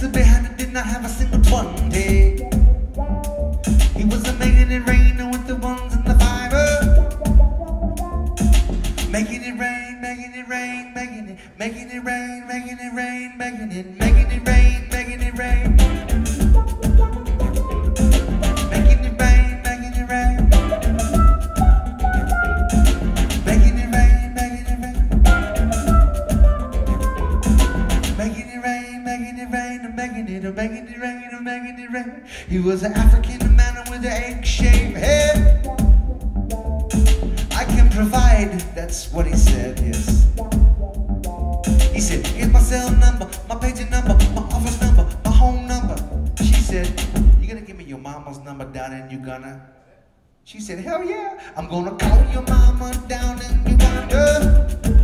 stood behind and did not have a single 20. He was making it rain with the ones and the fiver. Making it rain, making it rain, making it rain, making it rain, making it rain, making it rain, making it rain. Making it rain, making it rain. Making it rain, making it rain. Making it rain, making it rain, making it rain, making it rain. He was an African man with an egg-shaped head. I can provide, that's what he said, yes. He said, here's my cell number, my paging number, my office number, my home number. She said, you gonna give me your mama's number down in Uganda? She said, hell yeah, I'm gonna call your mama down in Uganda.